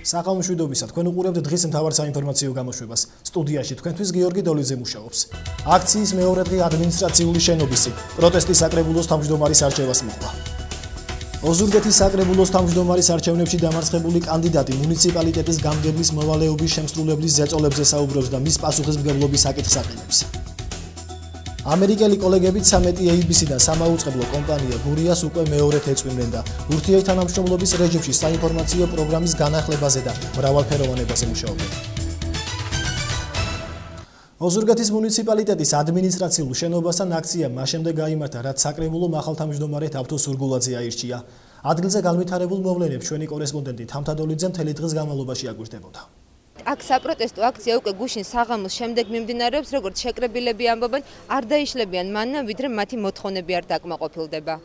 საღამოშვიდობისა თქვენ უყურებთ დღის მთავარ საინფორმაციო გამოშვებას. სტუდიაში თქვენთვის გიორგი დოლიძე მუშაობს. აქციის მეორე დღე ადმინისტრაციული შენობისი პროტესტის საკრებულოს თავმჯდომარის არჩევას მოჰყვა. ოზურგეთის საკრებულოს თავმჯდომარის არჩევნებში დამარცხებული კანდიდატი მუნიციპალიტეტის გამგებლის მოვალეობის შემსრულებლის ზეწოლებზე საუბრობს და მის პასუხისმგებლობის საკითხს აყენებს. ამერიკელი კოლეგებით 13 ABC-დან სამაუწყებლო კომპანია გურიას უკვე მეორედ ეწვიმნენ და ურთიერთთანამშრომლობის რეჟიმში საინფორმაციო პროგრამის განახლებაზე და მრავალფეროვანებაზე მუშაობენ. ოზურგეთის მუნიციპალიტეტის ადმინისტრაციულ შენობასთან აქცია მას შემდეგ გაიმართა, რაც საკრებულო მაღალთავმჯდომარე დავთო სურგულაძე აირჩია. ადგილზე განვითარებულ მოვლენებს ჩვენი კორესპონდენტი თამთადოლიძე მთელი დღის განმავლობაში აგვირდებოდა. აქ საპროტესტო აქცია უკვე გუშინ საღამოს შემდეგ მიმდინარეობს, როგორც შეკრებილები ამბობენ, არ დაიშლებიან მანნა, ვიდრე მათი მოთხოვნები არ დაკმაყოფილდება.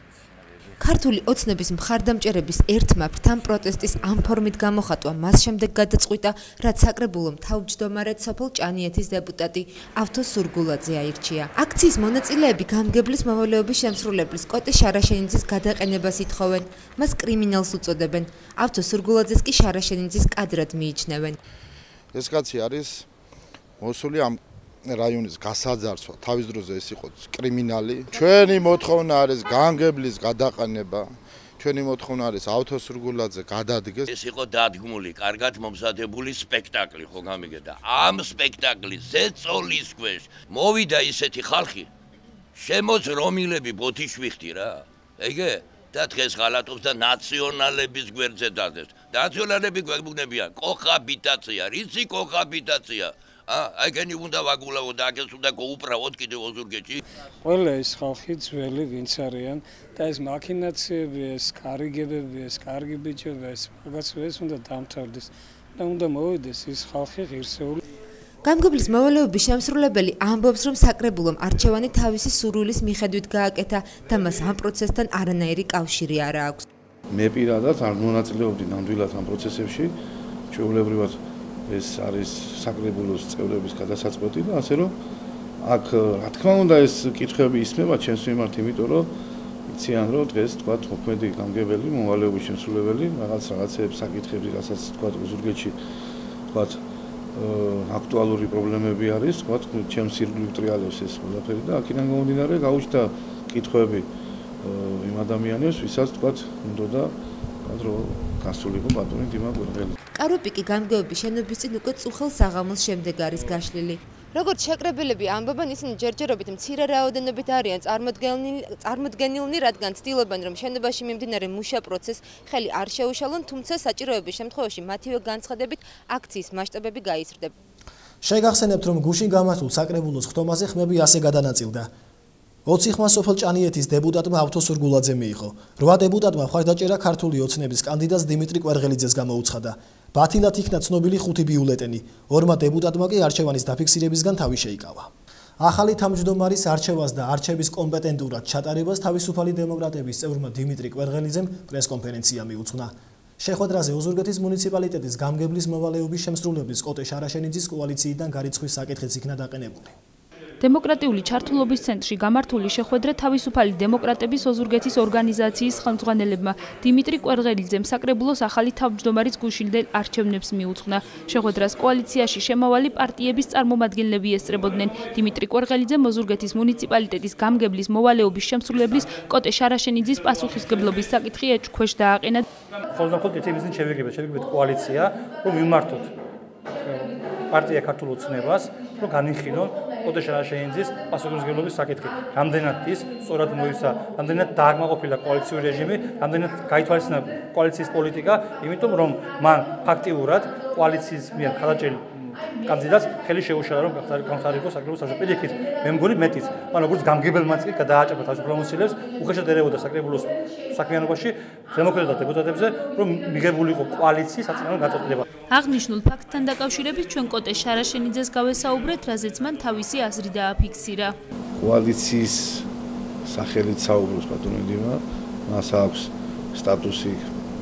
ქართული ოცნების მხარდამჭერების ერთმა ფრთამ პროტესტის ამ ფორმით გამოხატვა მას შემდეგ გადაწყვიტა, რაც საკრებულომ თავმჯდომარედ სოფელ ჭანიეთის დეპუტატი ავთო სურგულაძე აირჩია. აქციის მონაწილეები გამგებლის მოვალეობის შემსრულებლის კოტე შარაშენიძის გადაყენებას ითხოვენ, მას კრიმინალს უწოდებენ. ავთო სურგულაძეს კი შარაშენიძის კადრად მიიჩნევენ. ეს კაცი არის მოსული ამ რაიონის გასაძარცვა, თავის დროზე ეს იყო კრიმინალი. ჩვენი მოთხოვნა არის გამგებლის გადაყენება. ჩვენი მოთხოვნა არის ავთო სურგულაძე გადადგეს. ეს იყო დადგმული, კარგად მომზადებული სპექტაკლი, ხო გამიგედა. ამ სპექტაკლის ზეწოლის ქვეშ მოვიდა ისეთი ხალხი, შემოძრომილები ბოთიშვიხტი რა. ეგე და დღეს ღალატობს და ნაციონალების გვერდზე დადეს. ნაციონალები გვეგმუნებიან კოხაბიტაცია, რიცი კოხაბიტაცია. აიგენი უნდა ვაგულავო და აქეს უნდა გაუправოთ კიდევ ოზურგეთში. ყველა ეს ხალხი ძველი ვინც არიან და ეს მაქინაციები, ეს კარიგებები, ეს კარგი ბიჭები, ეს რაღაცა ეს უნდა დამთავრდეს და უნდა მოვიდეს ის ხალხი ღირსეული. გამგებლის მოვალეობის შემსრულებელი ამბობს, რომ საკრებულომ არჩევანი თავისი სურვილის მიხედვით გააკეთა და მას ამ პროცესთან არანაირი კავშირი არ აქვს. მე პირადად არ მონაწილეობდი ნამდვილად ამ პროცესებში, ჩვეულებრივად ეს არის საკრებულოს წევრების გადასაწყვეტი და ასე რომ აქ რა თქმა უნდა ეს კითხვები ისმება ჩემს მიმართ, იმიტომ რომ იციან რომ დღეს თქვა მოქმედი გამგებელი მოვალეობის შემსრულებელი რაღაცებს საკითხები, რასაც თქვა ოზურგეთში თქვა აქტუალური პრობლემები არის, თქვა ჩემს ირგვლივ ტრიალებს ეს ყველაფერი და აქედან გამომდინარე გაუჩნდა კითხვები იმ ადამიანებს, ვისაც თქვა უნდა რომ გასულიყო ბატონი დიმა გურგელი. კარუპიკი გამგეობის შენობის წინ უკვე წუხელ საღამოს შემდეგ არის გაშლილი. როგორც შეკრებილები ამბობენ, ისინი ჯერჯერობით მცირე რაოდენობით არიან წარმოდგენილნი, რადგან ცდილობენ, რომ შენობაში მიმდინარე მუშა პროცესს ხელი არ შეუშალონ, თუმცა საჭიროების შემთხვევაში მათივე განცხადებით აქციის მასშტაბები გაიზრდება. შეგახსენებთ, რომ გუშინ გამართულ საკრებულოს ხტომაზე ხმები ასე გადანაწილდა. 20 ხმა სოფელ ჭანიეთის დეპუტატმა ავთო სურგულაძე მიიღო. 8 დეპუტატმა მხარდაჭერა ქართული ოცნების კანდიდატს დიმიტრი კვერღელიძეს გამოუცხადა. ბათილად იქნა ცნობილი 5 ბიულეტენი. 2 დეპუტატმა კი არჩევანის დაფიქსირებისგან თავი შეიკავა. ახალი თავმჯდომარის არჩევას და არჩევის კომპეტენტურად ჩატარებას თავისუფალი დემოკრატების წევრმა დიმიტრი კვერღელიძემ პრესკონფერენცია მიუძღვნა. შეხვედრაზე ოზურგეთის მუნიციპალიტეტის გამგებლის მოვალეობის შემსრულებლის კოტე შარაშენიძის კოალიციიდან გარიცხვის საკითხიც იქნა დაყენებული. დემოკრატიული ჩართულობის ცენტრში გამართული შეხვედრა თავისუფალი დემოკრატების ოზურგეთის ორგანიზაციის ხელმძღვანელებმა დიმიტრი კვერღელიძემ საკრებულოს ახალი თავმჯდომარის გუშინდელ არჩევნებს მიუძღვნა. შეხვედრას კოალიციაში შემავალი პარტიების წარმომადგენლები ესწრებოდნენ. დიმიტრი კვერღელიძემ ოზურგეთის მუნიციპალიტეტის გამგებლის მოვალეობის შემსრულებლის კოტე შარაშენიძის პასუხისმგებლობის საკითხი ეჭქვეშ დააყენა. ხოლმე ისინი შევიგებთ კოალიცია, რომ მიმართოთ პარტია ქართულ ოცნებას, რომ განიხილონ კოტე შარაშენიძის პასუხისმგებლობის საკითხი. რამდენად ის სწორად მოიცა, რამდენად დააკმაყოფილა კოალიციური რეჟიმი, რამდენად გაითვალისწინა კოალიციის პოლიტიკა, იმიტომ რომ მან ფაქტიურად კოალიციის მიერ ხალხჭერილ კანდიდატს ხელი შეუშალა, რომ გამხდარიყო საკრებულოს არჩევნებში. პირიქით, მე მგონი მეტიც, მაგრამ როგორც გამგებელმაც კი გადააჭერა თავისუფლებამოსილებს, უხეშად ერეოდა საკრებულოს საქმიანობაში დემოკრატთა დეპუტატებზე, რომ მიღებულიყო კოალიციის საწინააღმდეგო გაწყვეტილება. აღნიშნულ ფაქტთან დაკავშირებით ჩვენ კოტე შარაშენიძეს გავესაუბრეთ, რაზეც მან თავისი აზრი დააფიქსირა. კოალიციის სახელით საუბრობს ბატონი დიმა, მას აქვს სტატუსი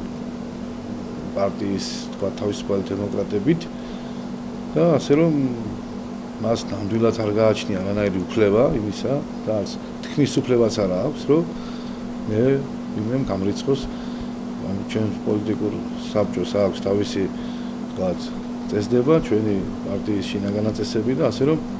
პარტიის თქვა თავისუფალი დემოკრატებით და ასე რომ მას ნამდვილად არ გააჩნია რანაირი უფლება იმისა და არც თქმის უფლებაც არ აქვს, რომ მე ვინმემ გამრიცხოს ჩვენს პოლიტიკურ საბჭოს აქვს თავისი თქვათ წესდება, ჩვენი პარტიის შინაგანი წესები და ასე რომ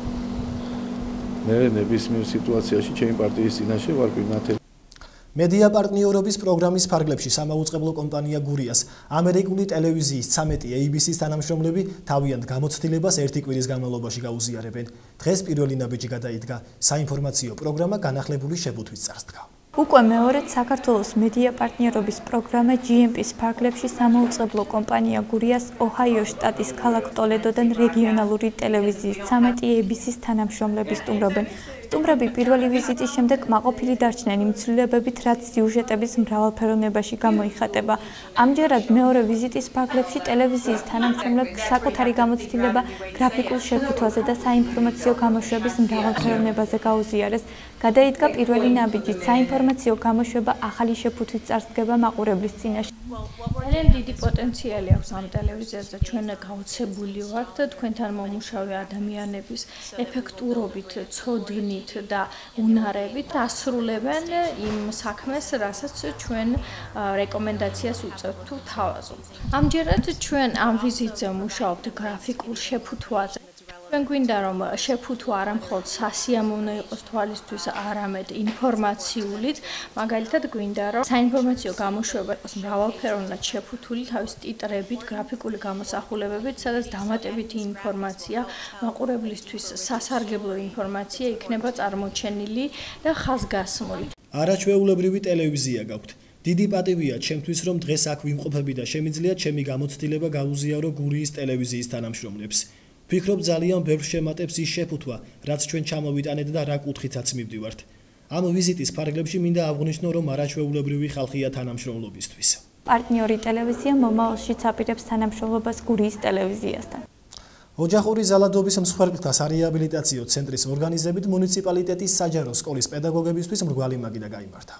მე ნებისმიერ სიტუაციაში ჩემი პარტიის წინაშე ვარ პირნათელი. მედია პარტნიორობის პროგრამის ფარგლებში სამაუწყებლო კომპანია გურიას ამერიკული ტელევიზიის 13 ABC-ის თანამშრომლები თავიანთ გამოცდილებას ერთი კვირის განმავლობაში გაუზიარებენ. დღეს პირველი ნაბიჯი გადაიდგა. საინფორმაციო პროგრამა განახლებული შეფუთვის წარსდგა. უკვე მეორედ საქართველოს მედია პარტნიორობის პროგრამა GMP-ის ფარგლებში სამაუწყებლო კომპანია გურიას ოჰაიოს შტატის ქალაქ ტოლედოდან რეგიონალური ტელევიზიის 13 ABC-ის თანამშრომლები სტუმრობენ. სტუმრები პირველი ვიზიტის შემდეგ კმაყოფილი დარჩნენ იმ ცვლილებებით, რაც სიუჟეტების მრავალფეროვნებაში გამოიხატება. ამჯერად მეორე ვიზიტის ფარგლებში ტელევიზიის თანამშრომლებს საკუთარი გამოცდილება გრაფიკულ შეფუთვაზე და საინფორმაციო გამოშვების მრავალფეროვნებაზე გაუზიარეს. გადაიდგა პირველი ნაბიჯი საინფორმაციო გამოშვება ახალი შეფუთვის წარსდგება მაყურებლის წინაშე. ძალიან დიდი პოტენციალი აქვს ამ ტელევიზიაზე და ჩვენ გაოცებული ვართ თქვენთან მომუშავე ადამიანების ეფექტურობით, ცოდნით და უნარებით ასრულებენ იმ საქმეს, რასაც ჩვენ რეკომენდაციას უწევთ თუ თავაზობთ. ამჯერად ჩვენ ამ ვიზიტზე მუშაობთ გრაფიკულ შეფუთვაზე. ჩვენ გვინდა რომ შეფუთვა არა მხოლოდ სასიამოვნო იყოს თვალისთვის, არამედ ინფორმაციულით. მაგალითად გვინდა რომ საინფორმაციო გამოშვება იყოს მრავალფეროვნად შეფუთული თავის ტიტრებით, გრაფიკული გამოსახულებებით, სადაც დამატებითი ინფორმაცია, მაყურებლისთვის სასარგებლო ინფორმაცია იქნება წარმოჩენილი და ხაზგასმული. არაჩვეულებრივი ტელევიზია გაქვთ. დიდი პატივია ჩემთვის, რომ დღეს აქ ვიმყოფები და შემიძლია ჩემი გამოცდილება გაუზიარო გურიის ტელევიზიის თანამშრომლებს. ვფიქრობ ძალიან ბევრ შემატებს ის შეფუთვა, რაც ჩვენ ჩამოვიტანეთ და რა კუთხითაც მივდივართ. ამ ვიზიტის ფარგლებში მინდა აღვნიშნო, რომ არაჩვეულებრივი ხალხია თანამშრომლობისთვის. პარტნიორი ტელევიზია მომავალშიც აპირებს თანამშრომლობას გურიის ტელევიზიასთან. ოჯახური ზალადობის მსხვერპლთა სარეაბილიტაციო ცენტრის ორგანიზებით მუნიციპალიტეტის საჯარო სკოლის პედაგოგებისთვის მრგვალი მაგიდა გაიმართა.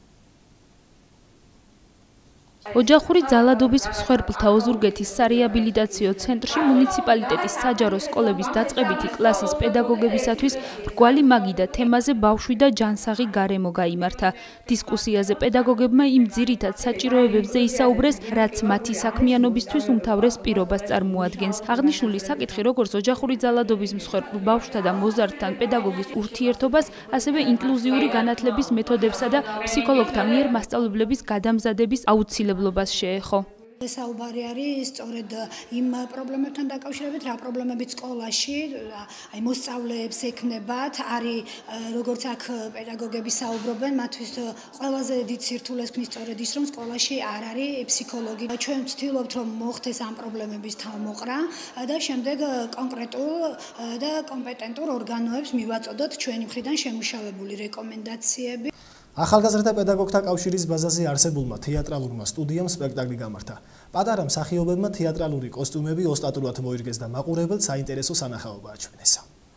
ოჯახური ძალადობის მსხვერპლთა ოზურგეთის სარეაბილიტაციო ცენტრში მუნიციპალიტეტის საჯარო სკოლების დაწყებითი კლასის პედაგოგებისათვის მრგვალი მაგიდა თემაზე ბავშვი და ჯანსაღი გარემო გაიმართა. დისკუსიაზე პედაგოგებმა იმ ძირითად საჭიროებებზე ისაუბრეს, რაც მათი საქმიანობისთვის უმთავრეს პირობას წარმოადგენს. აღნიშნული საკითხი როგორც ოჯახური ძალადობის მსხვერპლ ბავშვთა და მოზარდთან პედაგოგის ურთიერთობას, ასევე ინკლუზიური განათლების მეთოდებსა და ფსიქოლოგთა მიერ მასწავლებლების გადამზადების აუცილებლობას შეეხო. საუბარი არის სწორედ იმ პრობლემებთან დაკავშირებით, რა პრობლემებით სკოლაში, აი მოსწავლეებს ექნებათ, არის როგორც აქ პედაგოგები საუბრობენ, მათთვის ყველაზე დიდ სირთულეს ქმნის სწორედ ის, რომ სკოლაში არ არის ფსიქოლოგი. ჩვენ ვცდილობთ, რომ მოხდეს ამ პრობლემების თავმოყრა და შემდეგ კონკრეტულ და კომპეტენტურ ორგანოებს მივაწოდოთ ჩვენი მხრიდან შემუშავებული რეკომენდაციები. ახალგაზრდა პედაგოგთა კავშირის ბაზაზე არსებულმა თეატრალურმა სტუდიამ სპექტაკლი გამართა. პატარა მსახიობებმა თეატრალური კოსტუმები ოსტატურად მოირგეს და მაყურებელს საინტერესო სანახაობა აჩვენეს.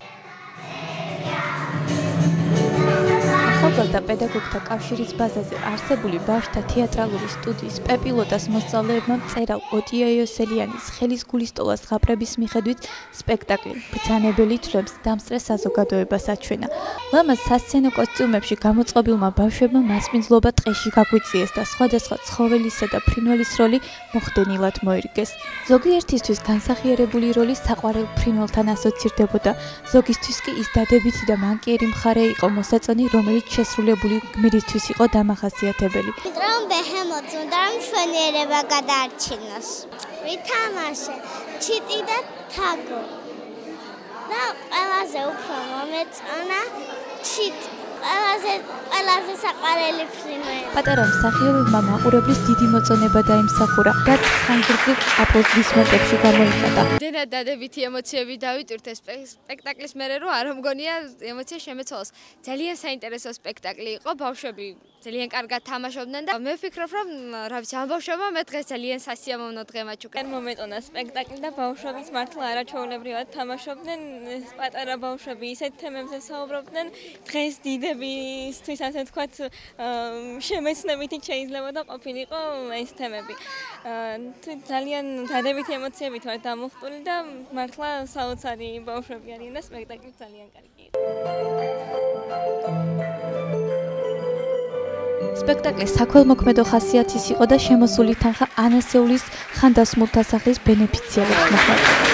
ახალგაზრდა პედაგოგთა კავშირის ბაზაზე არსებული ბავშვთა თეატრალური სტუდიის პეპილოტას მოსწავლეებმა მწერალ ოტია იოსელიანის ხელის გულისტოლას ზღაპრების მიხედვით სპექტაკლი ბრძანებელი თვლებს დამსწრე საზოგადოებას აჩვენა. ლამაზ სასცენო კოსტიუმებში გამოწყობილმა ბავშვებმა მასპინძლობა ტყეში გაგვიწიეს და სხვადასხვა ცხოველისა და ფრინველის როლი მოხდენილად მოირგეს. ზოგიერთისთვის განსახიერებული როლი საყვარელ ფრინველთან ასოცირდებოდა, ზოგისთვის კი ის დადებითი და მანკიერი მხარე იყო მოსაწონი, რომელიც შესრულებული გმირისთვის იყო დამახასიათებელი. რომ ბეჰემოტს უნდა რომ მშვენიერება გადაარჩინოს. ვითამაშე ჩიტი და თაგო. და ყველაზე უფრო მომეწონა ჩიტი. ყველაზე საყვარელი ფრინველი. პატარა მსახიობებმა მაყურებლის დიდი მოწონება დაიმსახურა, რაც ხანგრძლივ აპლოდისმენტებში გამოიხატა. დენა დადებითი ემოციები დავიტვირთ ეს სპექტაკლის მერე რომ არ მგონია ემოცია შემეცვალოს. ძალიან საინტერესო სპექტაკლი იყო, ბავშვები ძალიან კარგად თამაშობდნენ და მე ვფიქრობ რომ რა ვიცი ამ ბავშვებმა მე დღეს ძალიან სასიამოვნო დღე მაჩუქა. მომეწონა სპექტაკლი და ბავშვებიც მართლა არაჩვეულებრივად თამაშობდნენ. პატარა ბავშვები ისეთ თემებზე საუბრობდნენ, დღეს დიდებისთვის ასე ვთქვათ შემეცნებითი შეიძლება და ყოფილიყო ეს თემები. ძალიან დადებითი ემოციებით ვარ დამოხტული და მართლა საოცარი ბავშვები არიან და სპექტაკლი ძალიან კარგი იყო. სპექტაკლის საქველმოქმედო ხასიათის იყო და შემოსული თანხა ანასეულის ხანდასმულ დასახლის ბენეფიციარებს მოხდა.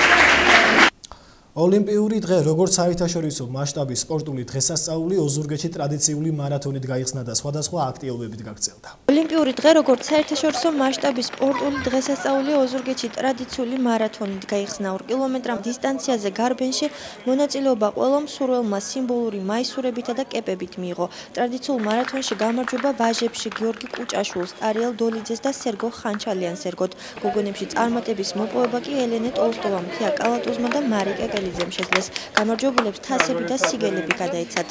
ოლიმპიური დღე, როგორც საერთაშორისო მასშტაბის სპორტული დღესასწაული, ოზურგეთში ტრადიციული მარათონით გაიხსნა და სხვადასხვა აქტივობებით გაგრძელდა. ოლიმპიური დღე, როგორც საერთაშორისო მასშტაბის სპორტული დღესასწაული, ოზურგეთში ტრადიციული მარათონით გაიხსნა 2 კილომეტრ დისტანციაზე გარბენში მონაწილეობა ყველა მსურველმა სიმბოლური მაისურებითა და კეპებით მიიღო. ტრადიციულ მარათონში გამარჯვება ვაჟებში გიორგი კუჭაშვილს, ტარიელ დოლიძეს და სერგო ხანჩალიანს ერგოთ. გოგონებში წარმატების მოპოვება კი ელენე ტოლსტოვამ, თია კალატოზმა და მარიკა გელიძემ შეძლეს. გამარჯვებულებს თასები და სიგელები გადაეცათ.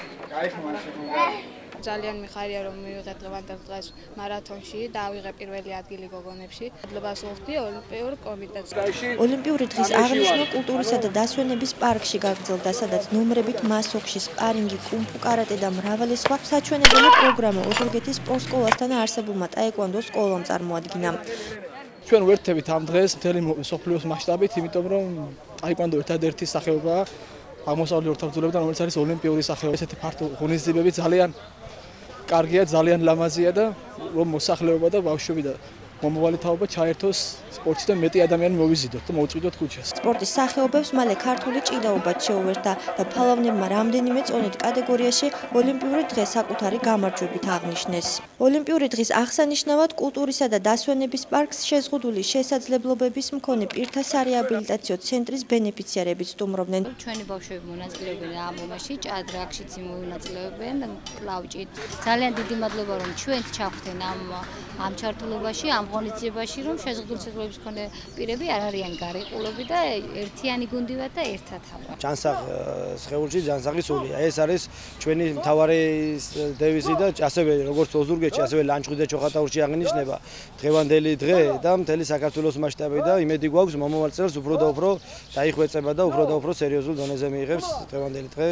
ძალიან მიხარია რომ მივიღეთ დღევანდელ დღეს მარათონში და ავიღე პირველი ადგილი გოგონებში. მადლობას ვუხდი ოლიმპიურ კომიტეტს. ოლიმპიური დღის აღნიშვნა კულტურისა და დასვენების პარკში გაგრძელდა, სადაც ნომრებით მასოქში, სპარინგი, კუნფუ, კარატე და მრავალი სხვა საჩვენებელი პროგრამა ოზურგეთის სპორტსკოლასთან არსებულმა ტაეკვანდო სკოლამ წარმოადგინა. ჩვენ ვერთებით ამ დღეს მთელი მსოფლიოს მასშტაბით, იმიტომ რომ ტაეკვანდო ერთადერთი სახეობაა აღმოსავლეთ ორთაბრძოლებიდან, რომელიც არის ოლიმპიური სახეობა. ესეთი ფართო ღონისძიებები ძალიან კარგია, ძალიან ლამაზია და რომ მოსახლეობა და ბავშვები და მომავალი თაობა ჩაერთოს სპორტში და მეტი ადამიანი მოვიზიდოთ და მოვწვიდოთ ქუჩას. სპორტის სახეობებს მალე ქართული ჭიდაობაც შეუერთდა და ფალავნებმა რამდენიმე წონით კატეგორიაში ოლიმპიური დღე საკუთარი გამარჯვებით აღნიშნეს. ოლიმპიური დღის აღსანიშნავად კულტურისა და დასვენების პარკს შეზღუდული შესაძლებლობების მქონე პირთა სარეაბილიტაციო ცენტრის ბენეფიციარებიც სტუმრობდნენ. ჩვენი ბავშვები მონაწილეობენ ამ მომაში, ჭადრაკშიც მონაწილეობენ, კლავჭით. ძალიან დიდი მადლობა რომ ჩვენც ჩავხდენ ამ ჩართულობაში, ამ ღონისძიებაში, რომ შეზღუდული შესაძლებლობის მქონე პირები არ არიან გარიყულები და ერთიანი გუნდივართ და ერთად ავარ. ჯანსაღ სხეულში ჯანსაღი სულია. ეს არის ჩვენი მთავარი დევიზი და ასევე როგორც ოზურგეთში, ასევე ლანჩხუთი და ჩოხატაურში აღინიშნება დღევანდელი დღე და მთელი საქართველოს მასშტაბით და იმედი გვაქვს მომავალ წელს უფრო და უფრო დაიხვეწება და უფრო სერიოზულ დონეზე მიიღებს დღევანდელი დღე.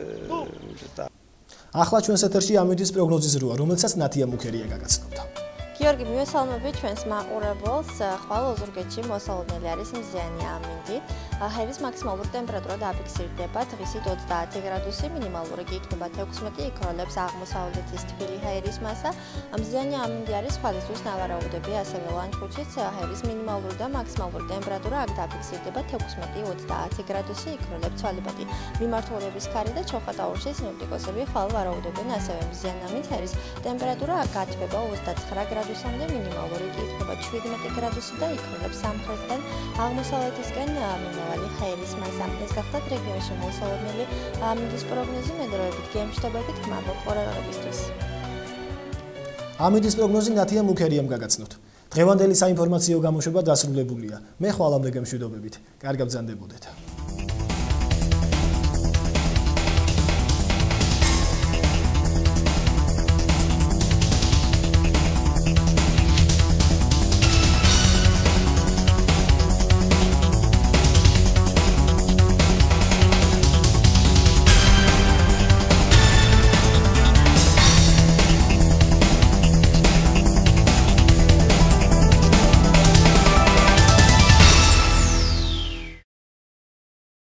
ახლა ჩვენს ეთერში ამინდის პროგნოზის როა, რომელსაც ნათია მუქერია გაგაცნობდა. გიორგი, მივესალმები ჩვენს მაყურებელს. ხვალ ოზურგეთში მოსალოდნელი არის მზიანი ამინდი. ჰაერის მაქსიმალური ტემპერატურა დააფიქსირდება დღისით 30 გრადუსი, მინიმალური კი იქნება 16, იქროლებს აღმოსავლეთის თბილი ჰაერის მასა. მზიანი ამინდი არის სხვადასხვა ნავარაუდები, ასევე ლანჩხუთშიც ჰაერის მინიმალური და მაქსიმალური ტემპერატურა აქ დააფიქსირდება 16-30 გრადუსი, იქროლებს ცვალებადი მიმართულების ქარი და ჩოხატაურში სინოპტიკოსები ხვალ ვარაუდობენ ასევე მზიან ამინდს. ჰაერის ტემპერატურა გათბება 29 გრადუსამდე, მინიმალური კი იქნება 17 გრადუსი და იქროლებს სამხრეთიდან აღმოსავლეთისკენ მიმავალი ჰაერის მასა. ეს გახლავთ რეგიონში მოსალოდნელი ამინდის პროგნოზი, მედროებით გემშვიდობებით, გმადლობთ ყურადღებისთვის. ამინდის პროგნოზი ნათია მუქერიამ გაგაცნოთ. დღევანდელი საინფორმაციო გამოშვება დასრულებულია. მე ხვალამდე გემშვიდობებით. კარგად ბრძანდებოდეთ.